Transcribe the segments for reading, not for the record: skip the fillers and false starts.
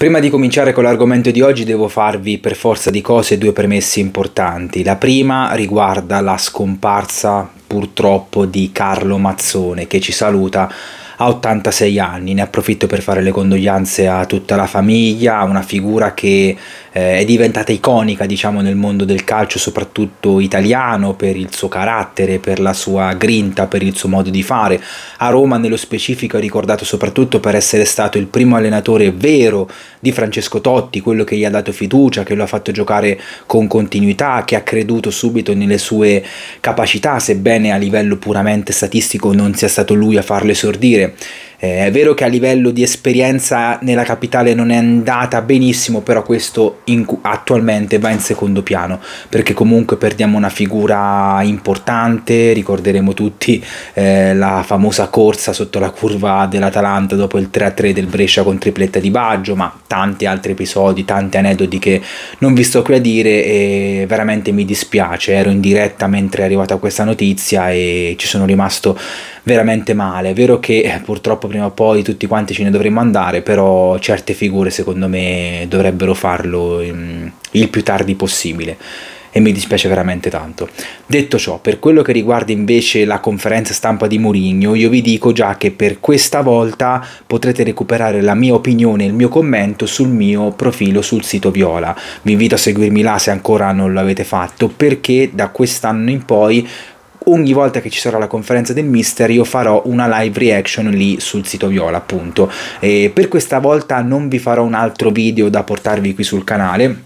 Prima di cominciare con l'argomento di oggi devo farvi per forza di cose due premesse importanti. La prima riguarda la scomparsa purtroppo di Carlo Mazzone, che ci saluta a 86 anni. Ne approfitto per fare le condoglianze a tutta la famiglia, una figura che è diventata iconica, diciamo, nel mondo del calcio, soprattutto italiano, per il suo carattere, per la sua grinta, per il suo modo di fare. A Roma nello specifico è ricordato soprattutto per essere stato il primo allenatore vero di Francesco Totti, quello che gli ha dato fiducia, che lo ha fatto giocare con continuità, che ha creduto subito nelle sue capacità, sebbene a livello puramente statistico non sia stato lui a farlo esordire. È vero che a livello di esperienza nella capitale non è andata benissimo, però questo attualmente va in secondo piano, perché comunque perdiamo una figura importante. Ricorderemo tutti la famosa corsa sotto la curva dell'Atalanta dopo il 3-3 del Brescia con tripletta di Baggio, ma tanti altri episodi, tanti aneddoti che non vi sto qui a dire, e veramente mi dispiace. Ero in diretta mentre è arrivata questa notizia e ci sono rimasto veramente male. È vero che purtroppo prima o poi tutti quanti ce ne dovremmo andare, però certe figure secondo me dovrebbero farlo il più tardi possibile e mi dispiace veramente tanto. Detto ciò, per quello che riguarda invece la conferenza stampa di Mourinho, io vi dico già che per questa volta potrete recuperare la mia opinione e il mio commento sul mio profilo sul sito Viola. Vi invito a seguirmi là se ancora non l'avete fatto, perché da quest'anno in poi ogni volta che ci sarà la conferenza del mister io farò una live reaction lì sul sito Viola, appunto. E per questa volta non vi farò un altro video da portarvi qui sul canale,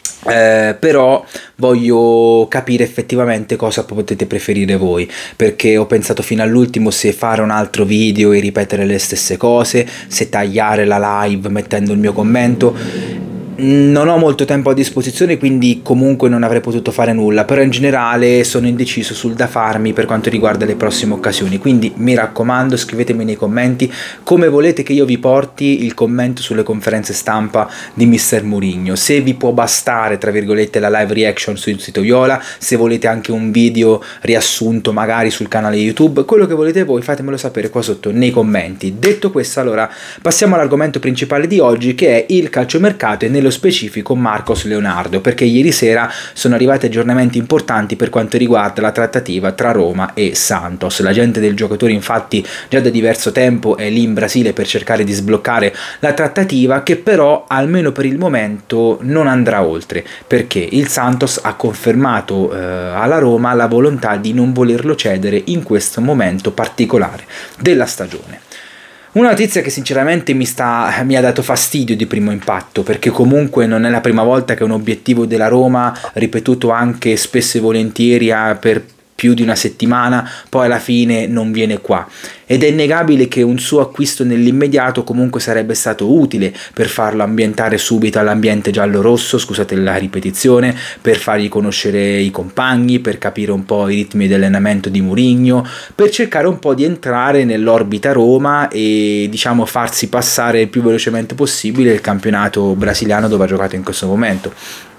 però voglio capire effettivamente cosa potete preferire voi, perché ho pensato fino all'ultimo se fare un altro video e ripetere le stesse cose, se tagliare la live mettendo il mio commento. Non ho molto tempo a disposizione, quindi comunque non avrei potuto fare nulla, però in generale sono indeciso sul da farmi per quanto riguarda le prossime occasioni. Quindi mi raccomando, scrivetemi nei commenti come volete che io vi porti il commento sulle conferenze stampa di mister Mourinho, se vi può bastare tra virgolette la live reaction sul sito Viola, se volete anche un video riassunto magari sul canale YouTube, quello che volete voi fatemelo sapere qua sotto nei commenti. Detto questo, allora passiamo all'argomento principale di oggi, che è il calciomercato e nello specifico Marcos Leonardo, perché ieri sera sono arrivati aggiornamenti importanti per quanto riguarda la trattativa tra Roma e Santos. L'agente del giocatore infatti già da diverso tempo è lì in Brasile per cercare di sbloccare la trattativa, che però almeno per il momento non andrà oltre, perché il Santos ha confermato alla Roma la volontà di non volerlo cedere in questo momento particolare della stagione. Una notizia che sinceramente mi ha dato fastidio di primo impatto, perché comunque non è la prima volta che un obiettivo della Roma, ripetuto anche spesso e volentieri per più di una settimana, poi alla fine non viene qua. Ed è innegabile che un suo acquisto nell'immediato comunque sarebbe stato utile per farlo ambientare subito all'ambiente giallo-rosso, scusate la ripetizione, per fargli conoscere i compagni, per capire un po' i ritmi di allenamento di Mourinho, per cercare un po' di entrare nell'orbita Roma e diciamo farsi passare il più velocemente possibile il campionato brasiliano dove ha giocato in questo momento.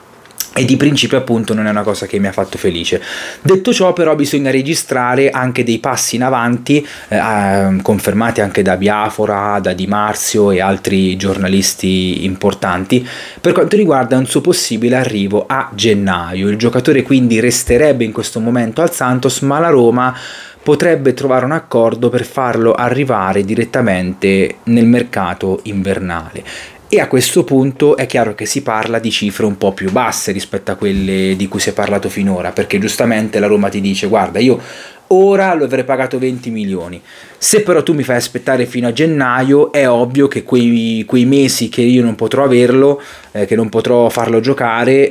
E di principio appunto non è una cosa che mi ha fatto felice. Detto ciò, però bisogna registrare anche dei passi in avanti confermati anche da Biafora, da Di Marzio e altri giornalisti importanti per quanto riguarda un suo possibile arrivo a gennaio. Il giocatore quindi resterebbe in questo momento al Santos, ma la Roma potrebbe trovare un accordo per farlo arrivare direttamente nel mercato invernale. E a questo punto è chiaro che si parla di cifre un po' più basse rispetto a quelle di cui si è parlato finora, perché giustamente la Roma ti dice: guarda, io ora lo avrei pagato 20 milioni, se però tu mi fai aspettare fino a gennaio è ovvio che quei mesi che io non potrò averlo, che non potrò farlo giocare,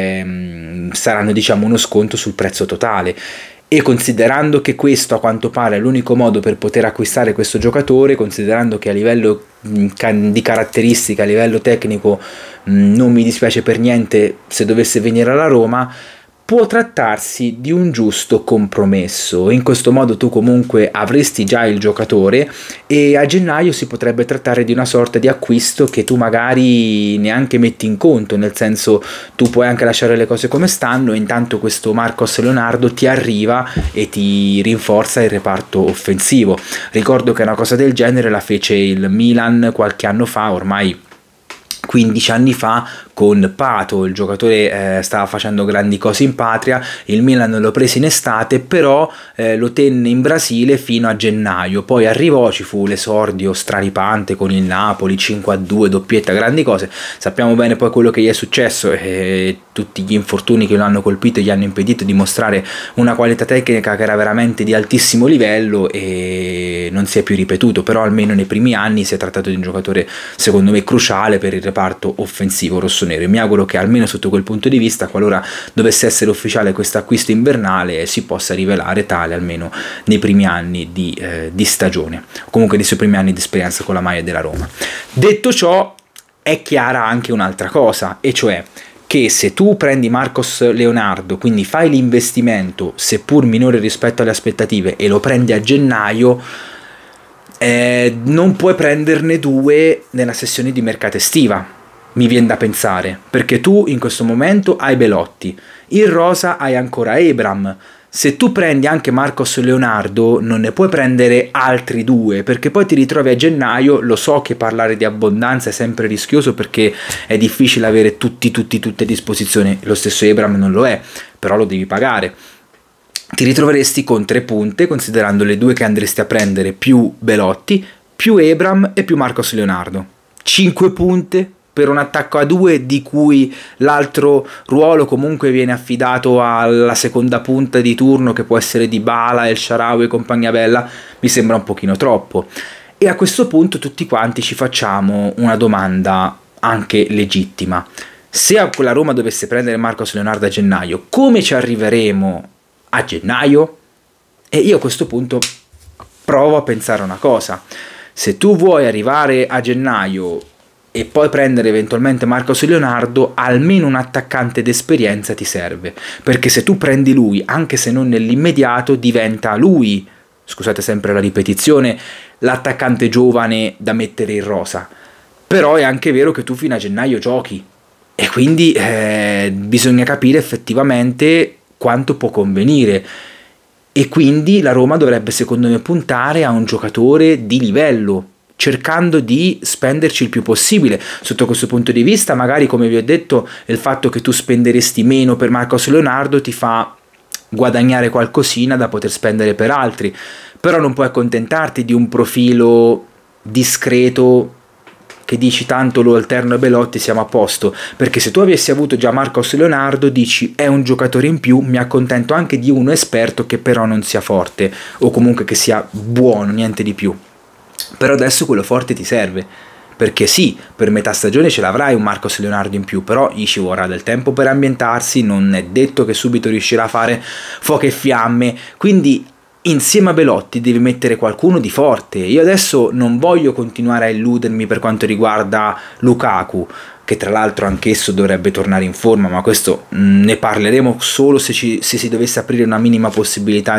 saranno diciamo uno sconto sul prezzo totale. E considerando che questo a quanto pare è l'unico modo per poter acquistare questo giocatore, considerando che a livello di caratteristiche, a livello tecnico non mi dispiace per niente se dovesse venire alla Roma, può trattarsi di un giusto compromesso. In questo modo tu comunque avresti già il giocatore e a gennaio si potrebbe trattare di una sorta di acquisto che tu magari neanche metti in conto, nel senso tu puoi anche lasciare le cose come stanno e intanto questo Marcos Leonardo ti arriva e ti rinforza il reparto offensivo. Ricordo che una cosa del genere la fece il Milan qualche anno fa, ormai 15 anni fa con Pato. Il giocatore stava facendo grandi cose in patria, il Milan lo prese in estate, però lo tenne in Brasile fino a gennaio, poi arrivò, ci fu l'esordio straripante con il Napoli, 5-2, doppietta, grandi cose. Sappiamo bene poi quello che gli è successo, tutti gli infortuni che lo hanno colpito gli hanno impedito di mostrare una qualità tecnica che era veramente di altissimo livello e non si è più ripetuto, però almeno nei primi anni si è trattato di un giocatore secondo me cruciale per il reparto offensivo rossonero, e mi auguro che almeno sotto quel punto di vista, qualora dovesse essere ufficiale questo acquisto invernale, si possa rivelare tale almeno nei primi anni di stagione, comunque nei suoi primi anni di esperienza con la maglia della Roma. Detto ciò, è chiara anche un'altra cosa, e cioè che se tu prendi Marcos Leonardo, quindi fai l'investimento seppur minore rispetto alle aspettative e lo prendi a gennaio, non puoi prenderne due nella sessione di mercato estiva, mi viene da pensare, perché tu in questo momento hai Belotti, in rosa hai ancora Ebram. Se tu prendi anche Marcos Leonardo non ne puoi prendere altri due, perché poi ti ritrovi a gennaio. Lo so che parlare di abbondanza è sempre rischioso perché è difficile avere tutti a disposizione, lo stesso Ebram non lo è, però lo devi pagare. Ti ritroveresti con 3 punte, considerando le due che andresti a prendere, più Belotti, più Ebram e più Marcos Leonardo. 5 punte per un attacco a 2 di cui l'altro ruolo comunque viene affidato alla seconda punta di turno, che può essere Dybala, El Shaarawy e compagnia bella. Mi sembra un pochino troppo. E a questo punto tutti quanti ci facciamo una domanda anche legittima: se la Roma dovesse prendere Marcos Leonardo a gennaio, come ci arriveremo a gennaio? E io a questo punto provo a pensare una cosa: se tu vuoi arrivare a gennaio e poi prendere eventualmente Marcos Leonardo, almeno un attaccante d'esperienza ti serve, perché se tu prendi lui, anche se non nell'immediato, diventa lui, scusate sempre la ripetizione, l'attaccante giovane da mettere in rosa. Però è anche vero che tu fino a gennaio giochi, e quindi bisogna capire effettivamente quanto può convenire, e quindi la Roma dovrebbe secondo me puntare a un giocatore di livello, cercando di spenderci il più possibile. Sotto questo punto di vista, magari, come vi ho detto, il fatto che tu spenderesti meno per Marcos Leonardo ti fa guadagnare qualcosina da poter spendere per altri, però non puoi accontentarti di un profilo discreto che dici tanto lo alterno a Belotti, siamo a posto, perché se tu avessi avuto già Marcos Leonardo dici è un giocatore in più, mi accontento anche di uno esperto che però non sia forte, o comunque che sia buono, niente di più. Però adesso quello forte ti serve, perché sì, per metà stagione ce l'avrai un Marcos Leonardo in più, però gli ci vorrà del tempo per ambientarsi, non è detto che subito riuscirà a fare fuoco e fiamme, quindi insieme a Belotti devi mettere qualcuno di forte. Io adesso non voglio continuare a illudermi per quanto riguarda Lukaku, che tra l'altro anch'esso dovrebbe tornare in forma, ma questo ne parleremo solo se si dovesse aprire una minima possibilità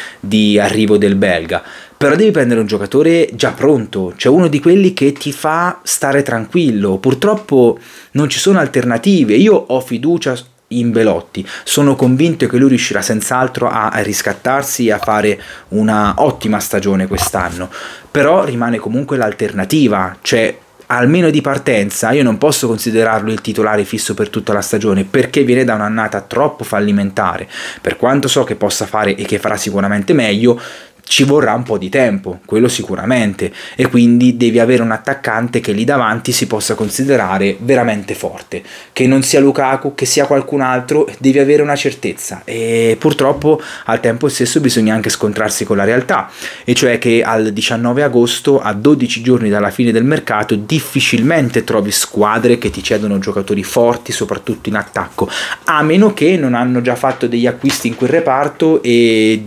di arrivo del belga. Però devi prendere un giocatore già pronto, cioè uno di quelli che ti fa stare tranquillo. Purtroppo non ci sono alternative. Io ho fiducia in Belotti, sono convinto che lui riuscirà senz'altro a riscattarsi e a fare una ottima stagione quest'anno, però rimane comunque l'alternativa, cioè almeno di partenza io non posso considerarlo il titolare fisso per tutta la stagione, perché viene da un'annata troppo fallimentare. Per quanto so che possa fare e che farà sicuramente meglio, ci vorrà un po' di tempo, quello sicuramente, e quindi devi avere un attaccante che lì davanti si possa considerare veramente forte, che non sia Lukaku, che sia qualcun altro, devi avere una certezza. E purtroppo al tempo stesso bisogna anche scontrarsi con la realtà, e cioè che al 19 agosto, a 12 giorni dalla fine del mercato, difficilmente trovi squadre che ti cedono giocatori forti, soprattutto in attacco, a meno che non hanno già fatto degli acquisti in quel reparto e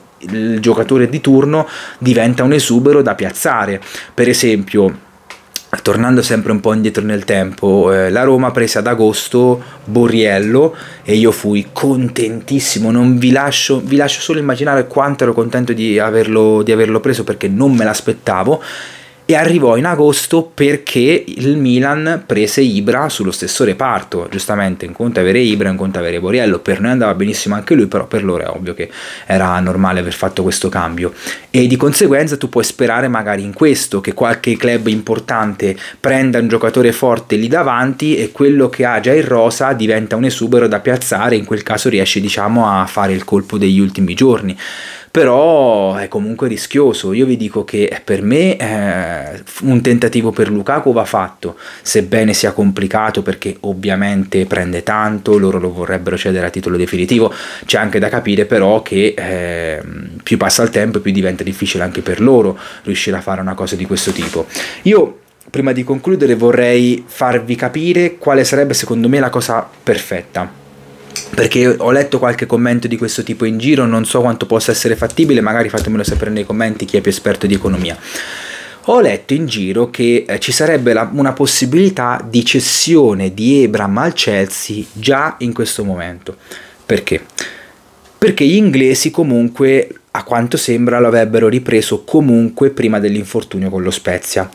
il giocatore di turno diventa un esubero da piazzare. Per esempio, tornando sempre un po' indietro nel tempo, la Roma prese ad agosto Borriello e io fui contentissimo, non vi lascio solo immaginare quanto ero contento di averlo preso, perché non me l'aspettavo. e arrivò in agosto perché il Milan prese Ibra sullo stesso reparto. Giustamente un conto avere Ibra, un conto avere Borriello, per noi andava benissimo anche lui, però per loro è ovvio che era normale aver fatto questo cambio, e di conseguenza tu puoi sperare magari in questo, che qualche club importante prenda un giocatore forte lì davanti e quello che ha già in rosa diventa un esubero da piazzare, in quel caso riesce, diciamo, a fare il colpo degli ultimi giorni. Però è comunque rischioso. Io vi dico che per me un tentativo per Lukaku va fatto, sebbene sia complicato perché ovviamente prende tanto, loro lo vorrebbero cedere a titolo definitivo. C'è anche da capire però che più passa il tempo più diventa difficile anche per loro riuscire a fare una cosa di questo tipo. Io, prima di concludere, vorrei farvi capire quale sarebbe secondo me la cosa perfetta, perché ho letto qualche commento di questo tipo in giro, non so quanto possa essere fattibile, magari fatemelo sapere nei commenti chi è più esperto di economia. Ho letto in giro che ci sarebbe una possibilità di cessione di Abraham al Chelsea già in questo momento. Perché? Perché gli inglesi comunque, a quanto sembra, lo avrebbero ripreso comunque prima dell'infortunio con lo Spezia.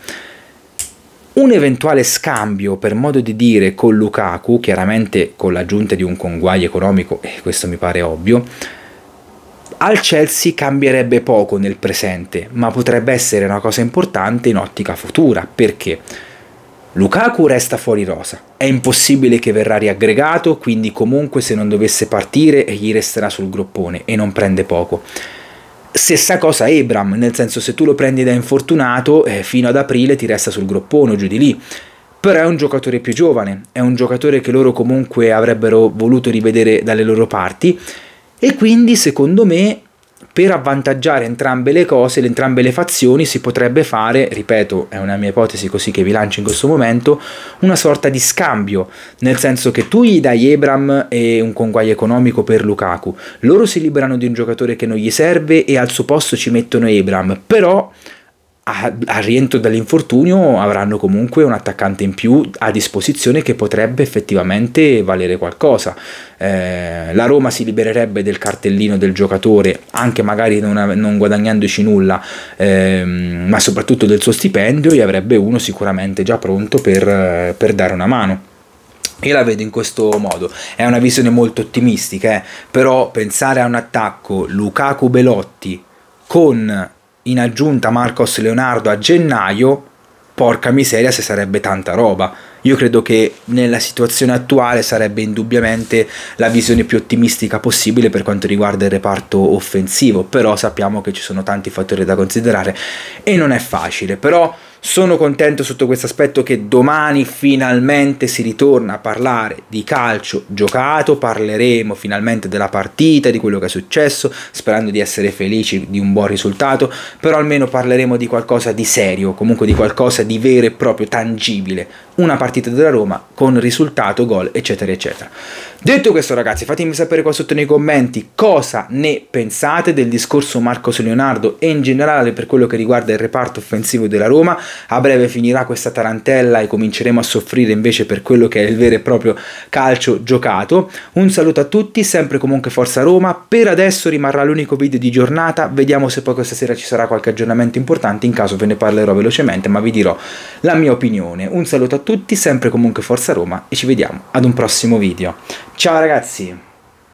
Un eventuale scambio, per modo di dire, con Lukaku, chiaramente con l'aggiunta di un conguaglio economico, e questo mi pare ovvio, al Chelsea cambierebbe poco nel presente, ma potrebbe essere una cosa importante in ottica futura. Perché? Lukaku resta fuori rosa, è impossibile che verrà riaggregato, quindi comunque se non dovesse partire gli resterà sul groppone e non prende poco. Stessa cosa Abraham, nel senso, se tu lo prendi da infortunato fino ad aprile ti resta sul groppone o giù di lì, però è un giocatore più giovane, è un giocatore che loro comunque avrebbero voluto rivedere dalle loro parti, e quindi secondo me per avvantaggiare entrambe le cose, entrambe le fazioni, si potrebbe fare, ripeto, è una mia ipotesi così che vi lancio in questo momento, una sorta di scambio, nel senso che tu gli dai Abraham e un conguaglio economico per Lukaku, loro si liberano di un giocatore che non gli serve e al suo posto ci mettono Abraham, però al rientro dall'infortunio avranno comunque un attaccante in più a disposizione che potrebbe effettivamente valere qualcosa. La Roma si libererebbe del cartellino del giocatore, anche magari non guadagnandoci nulla, ma soprattutto del suo stipendio, e avrebbe uno sicuramente già pronto per dare una mano. Io la vedo in questo modo, è una visione molto ottimistica, però pensare a un attacco Lukaku-Belotti con in aggiunta Marcos Leonardo a gennaio, porca miseria se sarebbe tanta roba. Io credo che nella situazione attuale sarebbe indubbiamente la visione più ottimistica possibile per quanto riguarda il reparto offensivo, però sappiamo che ci sono tanti fattori da considerare e non è facile. Però sono contento sotto questo aspetto che domani finalmente si ritorna a parlare di calcio giocato, parleremo finalmente della partita, di quello che è successo, sperando di essere felici di un buon risultato, però almeno parleremo di qualcosa di serio, comunque di qualcosa di vero e proprio tangibile, una partita della Roma con risultato, gol, eccetera eccetera. Detto questo, ragazzi, fatemi sapere qua sotto nei commenti cosa ne pensate del discorso Marcos Leonardo e in generale per quello che riguarda il reparto offensivo della Roma. A breve finirà questa tarantella e cominceremo a soffrire invece per quello che è il vero e proprio calcio giocato. Un saluto a tutti, sempre comunque Forza Roma. Per adesso rimarrà l'unico video di giornata, vediamo se poi questa sera ci sarà qualche aggiornamento importante, in caso ve ne parlerò velocemente, ma vi dirò la mia opinione. Un saluto a tutti, sempre comunque Forza Roma, e ci vediamo ad un prossimo video. Ciao ragazzi!